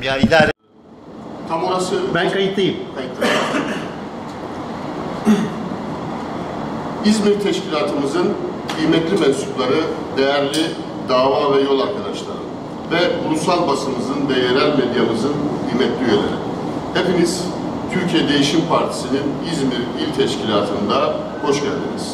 Ya idare. Tam orası... Ben kayıttayım. İzmir Teşkilatımızın kıymetli mensupları, değerli dava ve yol arkadaşları ve ulusal basımızın ve yerel medyamızın kıymetli üyeleri. Hepiniz Türkiye Değişim Partisi'nin İzmir İl Teşkilatı'nda hoş geldiniz.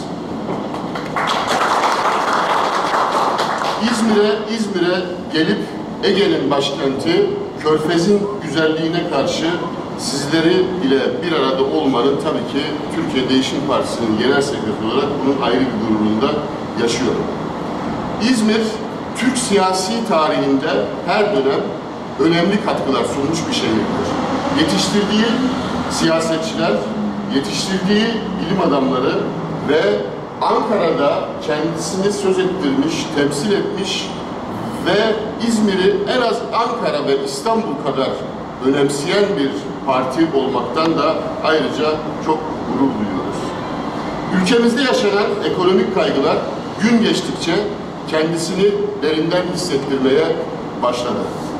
İzmir'e gelip Ege'nin başkenti Körfez'in güzelliğine karşı sizleri ile bir arada olmanın tabii ki Türkiye Değişim Partisi'nin genel sekreteri olarak bunun ayrı bir gururunda yaşıyorum. İzmir, Türk siyasi tarihinde her dönem önemli katkılar sunmuş bir şehirdir. Yetiştirdiği siyasetçiler, yetiştirdiği bilim adamları ve Ankara'da kendisini söz ettirmiş, temsil etmiş ve İzmir'i en az Ankara ve İstanbul kadar önemseyen bir parti olmaktan da ayrıca çok gurur duyuyoruz. Ülkemizde yaşanan ekonomik kaygılar gün geçtikçe kendisini derinden hissettirmeye başladı.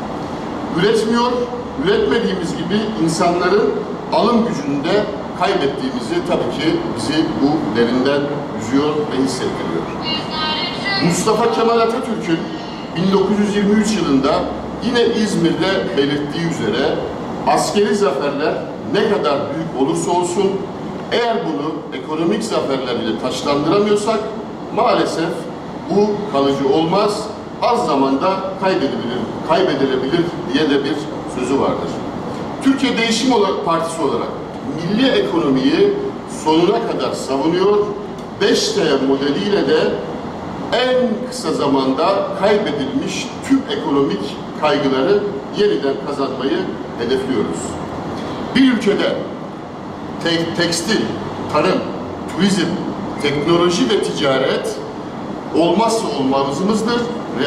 Üretmediğimiz gibi insanların alım gücünü de kaybettiğimizi tabii ki bizi bu derinden üzüyor ve hissettiriyor. Mustafa Kemal Atatürk'ün 1923 yılında yine İzmir'de belirttiği üzere askeri zaferler ne kadar büyük olursa olsun eğer bunu ekonomik zaferler ile taçlandıramıyorsak maalesef bu kalıcı olmaz, az zamanda kaybedilebilir diye de bir sözü vardır. Türkiye Değişim Partisi olarak milli ekonomiyi sonuna kadar savunuyor, 5T modeliyle de en kısa zamanda kaybedilmiş tüm ekonomik kaygıları yeniden kazanmayı hedefliyoruz. Bir ülkede tekstil, tarım, turizm, teknoloji ve ticaret olmazsa olmazımızdır.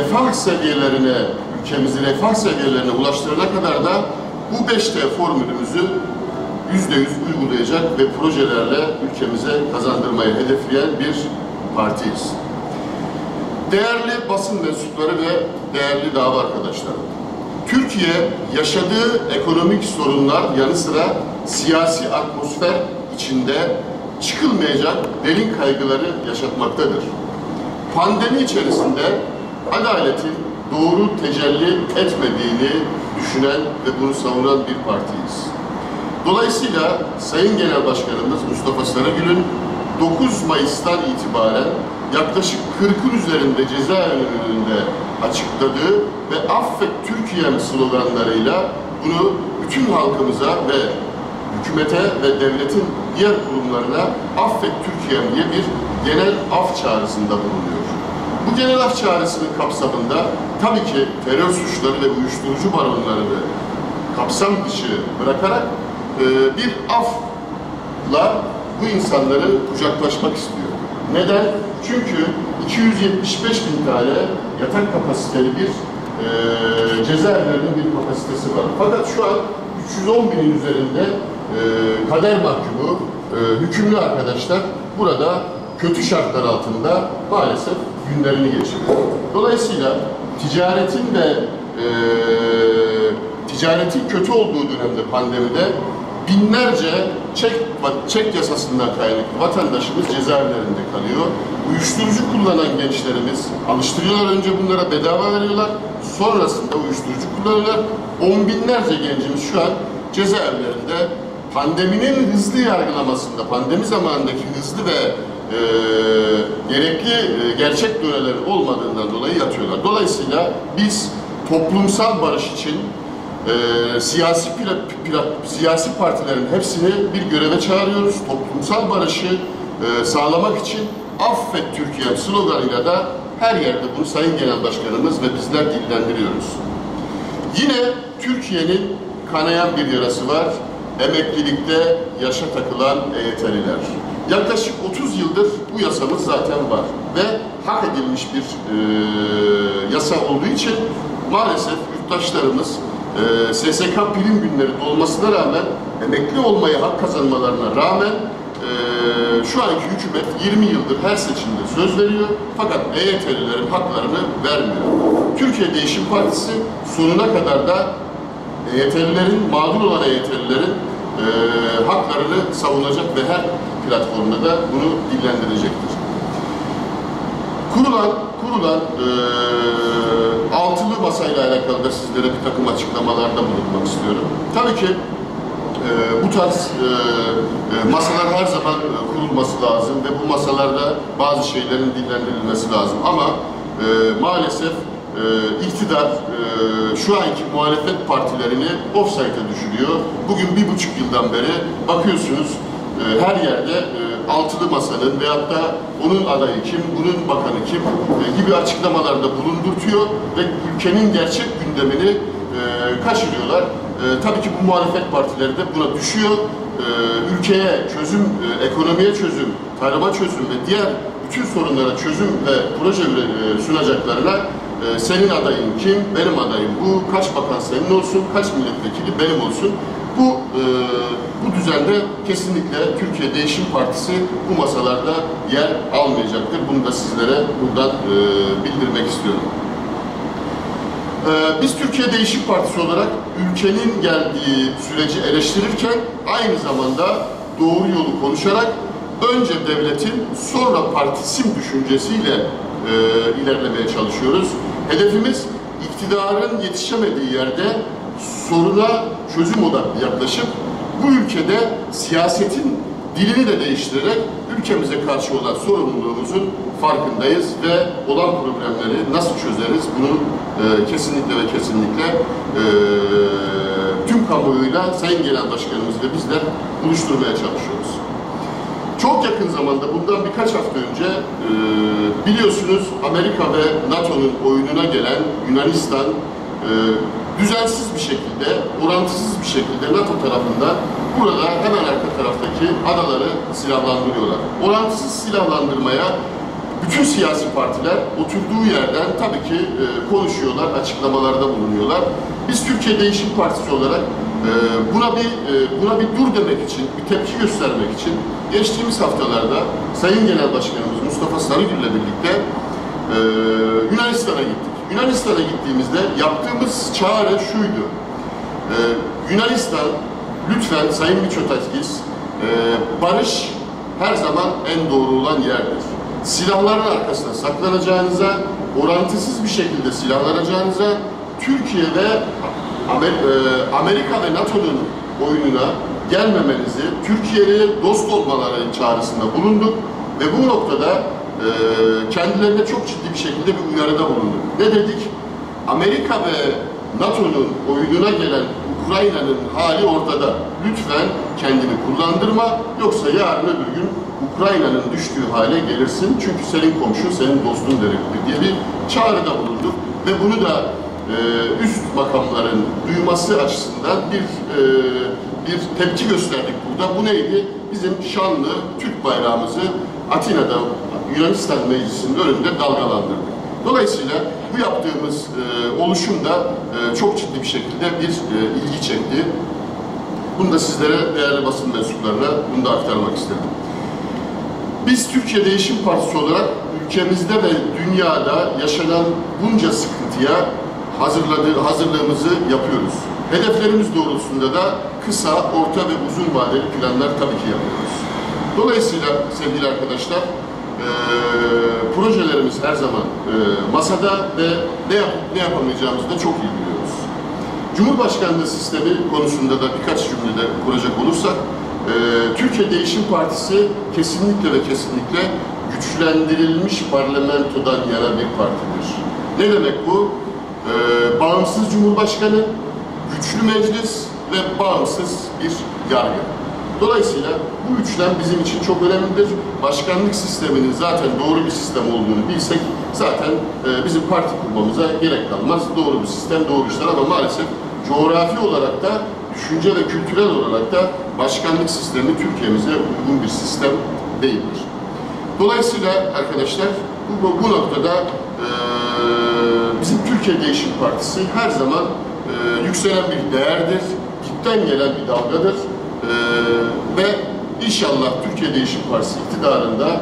Ülkemizi refah seviyelerine ulaştırana kadar da bu 5T formülümüzü %100 uygulayacak ve projelerle ülkemize kazandırmayı hedefleyen bir partiyiz. Değerli basın mensupları ve değerli dava arkadaşları, Türkiye yaşadığı ekonomik sorunlar yanı sıra siyasi atmosfer içinde çıkılmayacak derin kaygıları yaşatmaktadır. Pandemi içerisinde adaletin doğru tecelli etmediğini düşünen ve bunu savunan bir partiyiz. Dolayısıyla Sayın Genel Başkanımız Mustafa Sarıgül'ün 9 Mayıs'tan itibaren yaklaşık 40'ın üzerinde cezaevinde açıkladığı ve Affet Türkiye'm sloganlarıyla bunu bütün halkımıza ve hükümete ve devletin diğer kurumlarına Affet Türkiye'm diye bir genel af çağrısında bulunuyor. Bu genel af çağrısının kapsamında tabii ki terör suçları ve uyuşturucu baronlarını kapsam dışı bırakarak bir afla bu insanları kucaklaşmak istiyor. Neden? Çünkü 275 bin tane yatak kapasiteli bir cezaevlerinin bir kapasitesi var. Fakat şu an 310 binin üzerinde kader mahkumu, hükümlü arkadaşlar burada kötü şartlar altında maalesef günlerini geçiriyor. Dolayısıyla ticaretin kötü olduğu dönemde pandemide binlerce çek yasasından kaynaklı vatandaşımız cezaevlerinde kalıyor. Uyuşturucu kullanan gençlerimiz alıştırıyorlar, önce bunlara bedava veriyorlar, sonrasında uyuşturucu kullanıyorlar. On binlerce gencimiz şu an cezaevlerinde pandeminin hızlı yargılamasında, pandemi zamanındaki hızlı ve gerekli gerçek dönelerin olmadığından dolayı yatıyorlar. Dolayısıyla biz toplumsal barış için siyasi partilerin hepsini bir göreve çağırıyoruz. Toplumsal barışı sağlamak için Affet Türkiye sloganıyla da her yerde bunu Sayın Genel Başkanımız ve bizler dillendiriyoruz. Yine Türkiye'nin kanayan bir yarası var. Emeklilikte yaşa takılan EYT'liler. Yaklaşık 30 yıldır bu yasamız zaten var ve hak edilmiş bir yasa olduğu için maalesef yurttaşlarımız SSK prim günleri dolmasına rağmen emekli olmaya hak kazanmalarına rağmen şu anki hükümet 20 yıldır her seçimde söz veriyor fakat EYT'lilerin haklarını vermiyor. Türkiye Değişim Partisi sonuna kadar da EYT'lilerin, mağdur olan EYT'lilerin haklarını savunacak ve her platformda da bunu dillendirecektir. Kurulan altılı masayla alakalı da sizlere bir takım açıklamalarda bulunmak istiyorum. Tabii ki bu tarz masalar her zaman kurulması lazım ve bu masalarda bazı şeylerin dillendirilmesi lazım. Ama maalesef iktidar şu anki muhalefet partilerini offside'e düşürüyor. Bugün 1,5 yıldan beri bakıyorsunuz her yerde altılı masanın veyahut da onun adayı kim, bunun bakanı kim gibi açıklamalarda bulundurtuyor ve ülkenin gerçek gündemini kaçırıyorlar. Tabii ki bu muhalefet partileri de buna düşüyor. Ülkeye çözüm, ekonomiye çözüm, tarıma çözüm ve diğer bütün sorunlara çözüm ve proje sunacaklarına senin adayın kim, benim adayım bu, kaç bakan senin olsun, kaç milletvekili benim olsun. Bu düzende kesinlikle Türkiye Değişim Partisi bu masalarda yer almayacaktır. Bunu da sizlere buradan bildirmek istiyorum. Biz Türkiye Değişim Partisi olarak ülkenin geldiği süreci eleştirirken aynı zamanda doğru yolu konuşarak önce devletin sonra partisim düşüncesiyle ilerlemeye çalışıyoruz. Hedefimiz iktidarın yetişemediği yerde soruna çözüm odaklı yaklaşıp bu ülkede siyasetin dilini de değiştirerek ülkemize karşı olan sorumluluğumuzun farkındayız ve olan problemleri nasıl çözeriz bunu kesinlikle ve kesinlikle tüm kamuoyuyla Sayın Genel Başkanımız ve bizler buluşturmaya çalışıyoruz. Çok yakın zamanda, bundan birkaç hafta önce biliyorsunuz Amerika ve NATO'nun oyununa gelen Yunanistan düzensiz bir şekilde, orantısız bir şekilde NATO tarafından burada hemen arka taraftaki adaları silahlandırıyorlar. Orantısız silahlandırmaya bütün siyasi partiler oturduğu yerden tabii ki konuşuyorlar, açıklamalarda bulunuyorlar. Biz Türkiye Değişim Partisi olarak buna bir dur demek için, bir tepki göstermek için geçtiğimiz haftalarda Sayın Genel Başkanımız Mustafa Sarıgül ile birlikte Yunanistan'a gittik. Yunanistan'a gittiğimizde yaptığımız çağrı şuydu. Yunanistan, lütfen Sayın Mitsotakis, barış her zaman en doğru olan yerdir. Silahların arkasına saklanacağınıza, orantısız bir şekilde silahlanacağınıza, Türkiye ve Amerika ve NATO'nun oyununa gelmemenizi, Türkiye'ye dost olmaları çağrısında bulunduk ve bu noktada kendilerine çok ciddi bir şekilde bir uyarıda bulunduk. Ne dedik? Amerika ve NATO'nun oyununa gelen Ukrayna'nın hali ortada. Lütfen kendini kullandırma, yoksa yarın öbür gün Ukrayna'nın düştüğü hale gelirsin. Çünkü senin komşun, senin dostun demektir diye bir çağrıda bulunduk. Ve bunu da üst makamların duyması açısından bir tepki gösterdik burada. Bu neydi? Bizim şanlı Türk bayrağımızı Atina'da Yunanistan Meclisi'nin önünde dalgalandırdık. Dolayısıyla bu yaptığımız oluşum da çok ciddi bir şekilde bir ilgi çekti. Bunu da sizlere, değerli basın mensuplarına bunu da aktarmak istedim. Biz Türkiye Değişim Partisi olarak ülkemizde ve dünyada yaşanan bunca sıkıntıya hazırlığımızı yapıyoruz. Hedeflerimiz doğrultusunda da kısa, orta ve uzun vadeli planlar tabii ki yapıyoruz. Dolayısıyla sevgili arkadaşlar, projelerimiz her zaman masada ve ne yapamayacağımızı da çok iyi biliyoruz. Cumhurbaşkanlığı sistemi konusunda da birkaç cümlede kuracak olursak, Türkiye Değişim Partisi kesinlikle ve kesinlikle güçlendirilmiş parlamentodan yana bir partidir. Ne demek bu? Bağımsız Cumhurbaşkanı, güçlü meclis ve bağımsız bir yargı. Dolayısıyla bu üçlem bizim için çok önemlidir. Başkanlık sisteminin zaten doğru bir sistem olduğunu bilsek zaten bizim parti kurmamıza gerek kalmaz. Doğru bir sistem, doğru işler ama maalesef coğrafi olarak da, düşünce ve kültürel olarak da başkanlık sistemi Türkiye'mize uygun bir sistem değildir. Dolayısıyla arkadaşlar bu noktada bizim Türkiye Değişim Partisi her zaman yükselen bir değerdir, dipten gelen bir dalgadır. Ve inşallah Türkiye Değişim Partisi iktidarında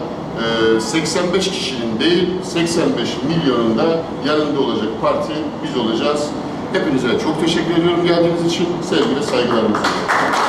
85 kişinin değil 85 milyonun da yanında olacak parti biz olacağız. Hepinize çok teşekkür ediyorum geldiğiniz için. Sevgi ve saygılarımı sunuyorum.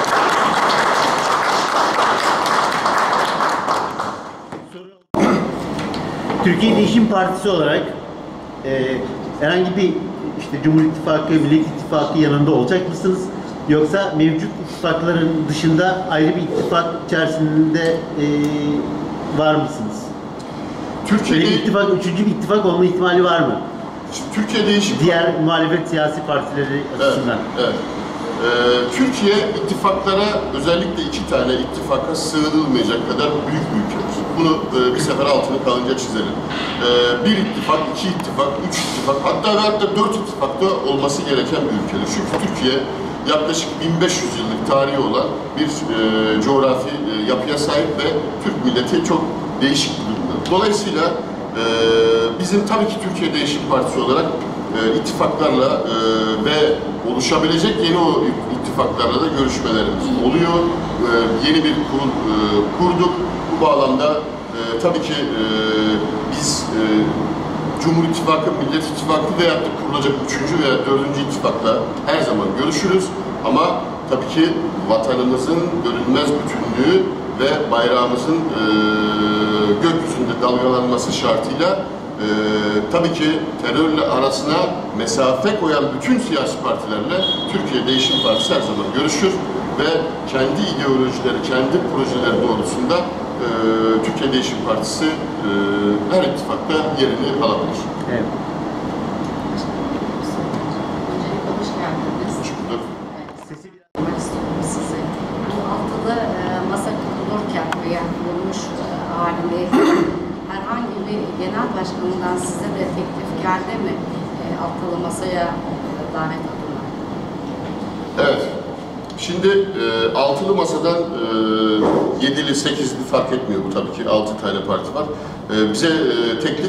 Türkiye Değişim Partisi olarak herhangi bir Cumhur İttifakı, Millet İttifakı yanında olacak mısınız? Yoksa mevcut ittifakların dışında ayrı bir ittifak içerisinde var mısınız? Türkiye'de üçüncü bir ittifak olma ihtimali var mı? Türkiye Değişim Diğer muhalefet siyasi partileri açısından. Evet. Türkiye ittifaklara, özellikle 2 tane ittifaka sığınılmayacak kadar büyük bir ülkedir. Bunu bir sefer altını kalınca çizelim. 1 ittifak, 2 ittifak, 3 ittifak, hatta 4 ittifakta olması gereken bir ülkedir. Çünkü Türkiye yaklaşık 1500 yıllık tarihi olan bir coğrafi yapıya sahip ve Türk milleti çok değişik bir durumda. Dolayısıyla bizim tabii ki Türkiye Değişim Partisi olarak ittifaklarla ve oluşabilecek yeni o ittifaklarla da görüşmelerimiz oluyor. Yeni bir kurul kurduk. Bu bağlamda tabii ki biz Cumhur İttifakı, Millet İttifakı veyahut da kurulacak 3. veya 4. ittifakla her zaman görüşürüz. Ama tabii ki vatanımızın bölünmez bütünlüğü ve bayrağımızın gökyüzünde dalgalanması şartıyla tabii ki terörle arasına mesafe koyan bütün siyasi partilerle Türkiye Değişim Partisi her zaman görüşür ve kendi ideolojileri, kendi projeleri doğrultusunda Türkiye Değişim Partisi her ittifakta yerini alabilir. Evet. Öncelikle hoş geldiniz. Hoş bulduk. Sesi biraz... Sormak istiyorum size. Bu altılı masa kurulurken veya kurulmuş halinde herhangi bir genel başkanından size de teklif geldi mi altılı masaya davet adına? Evet. Şimdi altılı masadan 7'li 8'li fark etmiyor bu tabii ki. 6 tane parti var. Bize teklif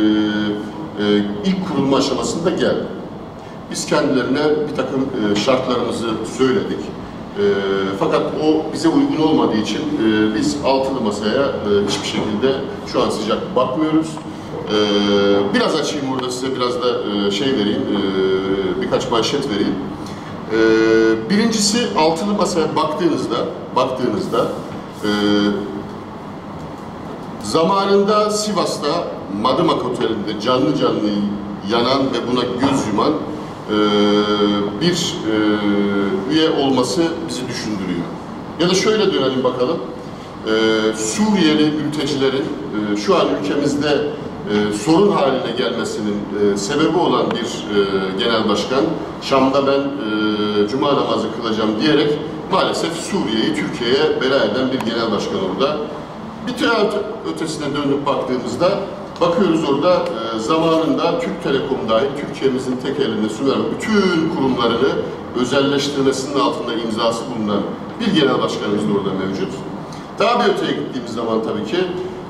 ilk kurulma aşamasında geldi. Biz kendilerine bir takım şartlarımızı söyledik. Fakat o bize uygun olmadığı için biz altılı masaya hiçbir şekilde şu an sıcak bakmıyoruz. Biraz açayım orada size, biraz da şey vereyim, birkaç manşet vereyim. Birincisi, altılı masaya baktığınızda zamanında Sivas'ta Madımak Oteli'nde canlı yanan ve buna göz yuman bir üye olması bizi düşündürüyor. Ya da şöyle dönelim bakalım. Suriyeli mültecilerin şu an ülkemizde sorun haline gelmesinin sebebi olan bir genel başkan, Şam'da ben cuma namazı kılacağım diyerek maalesef Suriye'yi Türkiye'ye bela eden bir genel başkan orada. Bir tane ötesine dönüp baktığımızda bakıyoruz orada zamanında Türk Telekom dahil Türkiye'mizin tek elinde sunan bütün kurumlarını özelleştirmesinin altında imzası bulunan bir genel başkanımız da orada mevcut. Daha bir öteye gittiğimiz zaman tabii ki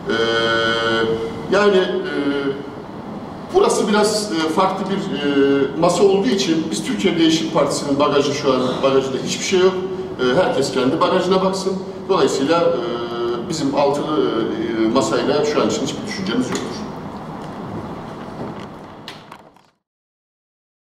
burası biraz farklı bir masa olduğu için biz Türkiye Değişim Partisi'nin bagajında hiçbir şey yok. Herkes kendi bagajına baksın. Dolayısıyla bizim altılı masayla şu an için hiçbir düşüncemiz yoktur.